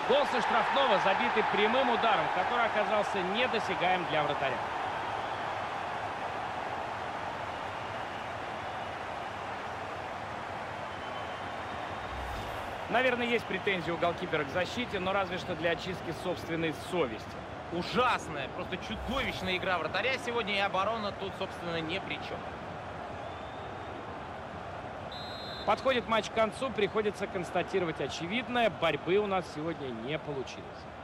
Гол со штрафного, забитый прямым ударом, который оказался недосягаем для вратаря. Наверное, есть претензии у голкипера к защите, но разве что для очистки собственной совести. Ужасная, просто чудовищная игра вратаря сегодня, и оборона тут, собственно, ни при чем. Подходит матч к концу, приходится констатировать очевидное. Борьбы у нас сегодня не получилось.